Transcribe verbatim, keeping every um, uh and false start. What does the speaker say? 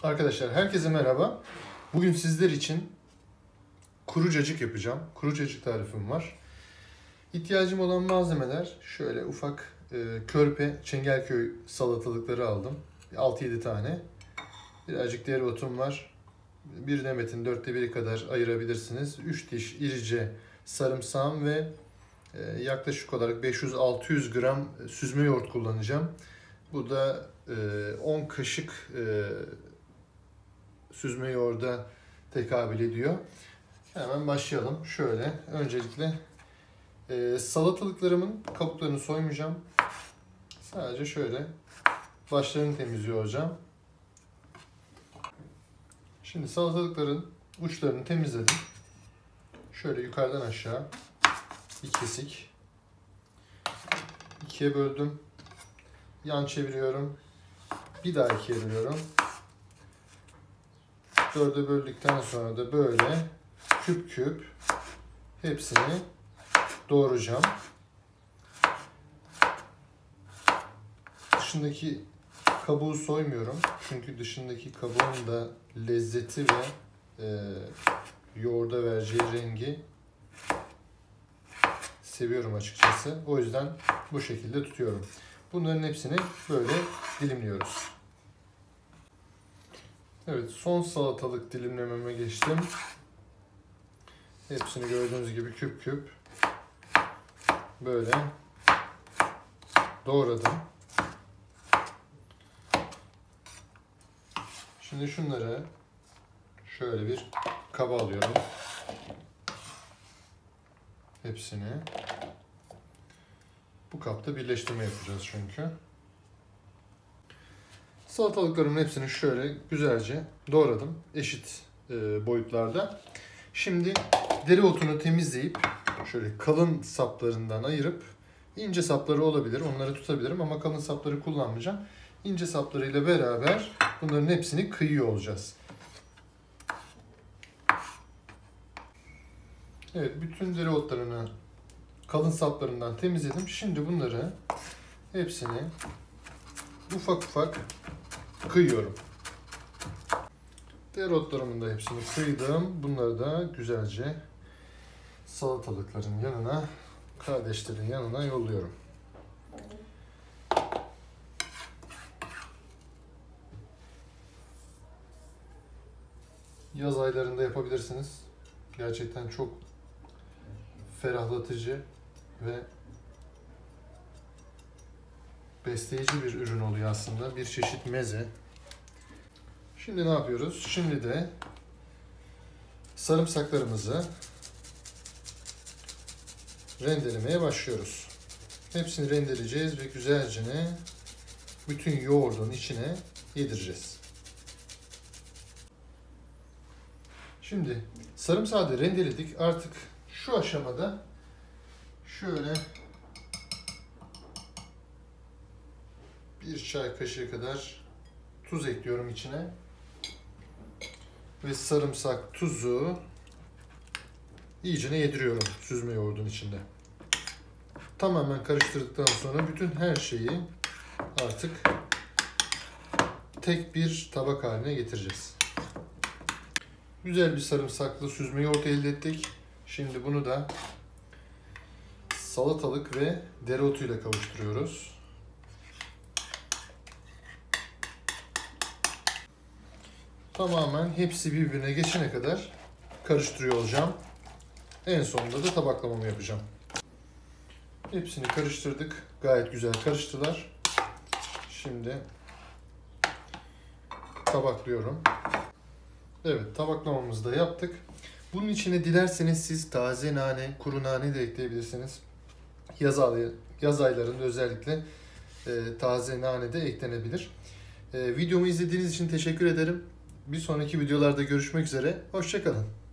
Arkadaşlar herkese merhaba. Bugün sizler için kuru cacık yapacağım. Kuru cacık tarifim var. İhtiyacım olan malzemeler şöyle ufak e, körpe Çengelköy salatalıkları aldım. altı yedi tane. Birazcık dereotum var. Bir demetin dörtte biri kadar ayırabilirsiniz. üç diş irice sarımsağım ve e, yaklaşık olarak beş yüz altı yüz gram süzme yoğurt kullanacağım. Bu da e, on kaşık e, süzme yoğurda tekabül ediyor. Hemen başlayalım. Şöyle öncelikle e, salatalıklarımın kabuklarını soymayacağım. Sadece şöyle başlarını temizliyor olacağım. Şimdi salatalıkların uçlarını temizledim. Şöyle yukarıdan aşağı bir kesik ikiye böldüm. Yan çeviriyorum. Bir daha ikiye bölüyorum. Dörde böldükten sonra da böyle küp küp hepsini doğrayacağım. Dışındaki kabuğu soymuyorum. Çünkü dışındaki kabuğun da lezzeti ve e, yoğurda vereceği rengi seviyorum açıkçası. O yüzden bu şekilde tutuyorum. Bunların hepsini böyle dilimliyoruz. Evet, son salatalık dilimlememe geçtim. Hepsini gördüğünüz gibi küp küp böyle doğradım. Şimdi şunları şöyle bir kaba alıyorum. Hepsini. Bu kapta birleştirme yapacağız çünkü. Salatalıklarımın hepsini şöyle güzelce doğradım. Eşit e, boyutlarda. Şimdi dereotunu temizleyip şöyle kalın saplarından ayırıp ince sapları olabilir. Onları tutabilirim ama kalın sapları kullanmayacağım. İnce saplarıyla beraber bunların hepsini kıyıyor olacağız. Evet, bütün dereotlarını kalın saplarından temizledim. Şimdi bunları hepsini ufak ufak kıyıyorum. Dereotlarımın da hepsini kıydım. Bunları da güzelce salatalıkların yanına, kardeşlerin yanına yolluyorum. Yaz aylarında yapabilirsiniz. Gerçekten çok ferahlatıcı ve besleyici bir ürün oluyor aslında. Bir çeşit meze. Şimdi ne yapıyoruz? Şimdi de sarımsaklarımızı rendelemeye başlıyoruz. Hepsini rendeleyeceğiz ve güzelce bütün yoğurdun içine yedireceğiz. Şimdi sarımsağı da rendeledik. Artık şu aşamada şöyle bir çay kaşığı kadar tuz ekliyorum içine. Ve sarımsak, tuzu iyicene yediriyorum süzme yoğurdun içinde. Tamamen karıştırdıktan sonra bütün her şeyi artık tek bir tabak haline getireceğiz. Güzel bir sarımsaklı süzme yoğurt elde ettik. Şimdi bunu da salatalık ve dereotuyla kavuşturuyoruz. Tamamen hepsi birbirine geçene kadar karıştırıyor olacağım. En sonunda da tabaklamamı yapacağım. Hepsini karıştırdık. Gayet güzel karıştılar. Şimdi tabaklıyorum. Evet, tabaklamamızı da yaptık. Bunun içine dilerseniz siz taze nane, kuru nane de ekleyebilirsiniz. Yaz, ay, yaz aylarında özellikle e, taze nane de eklenebilir. E, videomu izlediğiniz için teşekkür ederim. Bir sonraki videolarda görüşmek üzere. Hoşça kalın.